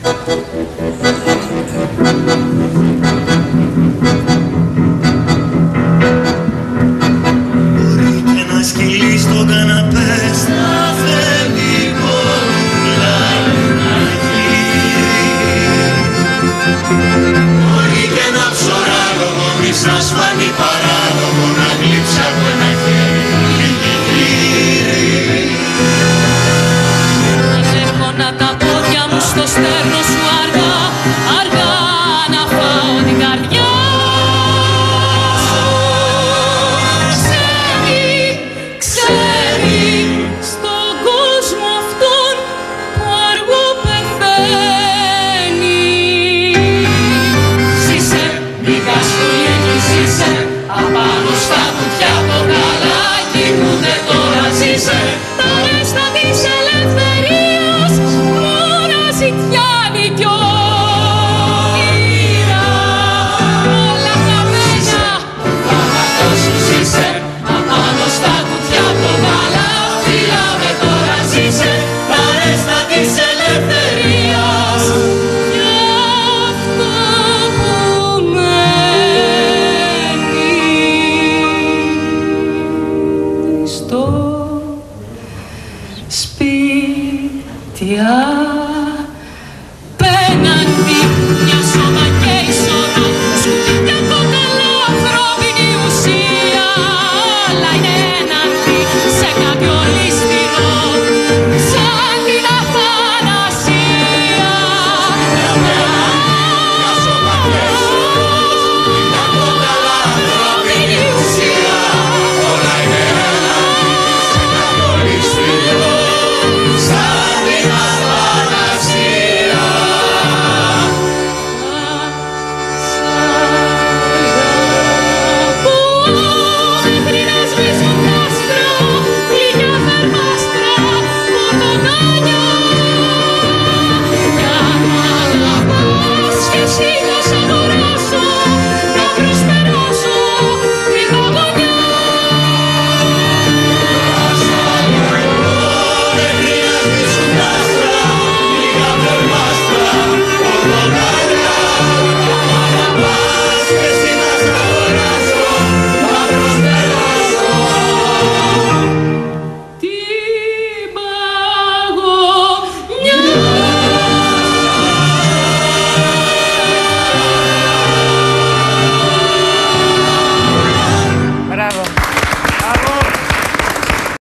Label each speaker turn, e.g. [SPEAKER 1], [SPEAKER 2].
[SPEAKER 1] Μπορεί και να σκυλεί στον καναπέ στα αφεντικό πλανάκι. Μπορεί και να ψωράλογο μης να σφάνει παράλογο να γλύψει από ένα χέρι λίγη γύρι.
[SPEAKER 2] Μαζεύωνα τα πόδια μου στο στέρνο σου αργά, αργά να φάω την καρδιά σου. Ξέρει, στον κόσμο αυτόν που αργό πεθαίνει. Ζήσε, μήκα σου λίγη ζήσε, απάνω στα κουτιά το καλάκι μου δεν τώρα ζήσε. Τα ρέστα της ελευθερίας μόνα ζητιάνει κι